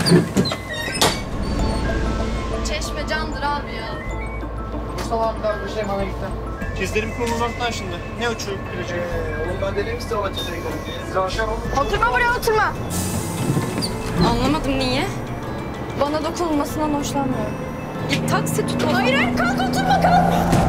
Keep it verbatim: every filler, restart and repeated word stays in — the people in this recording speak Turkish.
Çeşme candır abi ya. Mustafa abi bir şey bana gitti. İzlerim kurulmaktan şimdi. Ne uçuyor girecek? Ee, oğlum ben dedim size o açıda gidelim diye. Siz akşam olun. Oturma buraya oturma. Anlamadım niye? Bana dokunulmasından hoşlanmıyorum. Bir taksi tut o zaman. Hayır hayır kalk oturma kalk.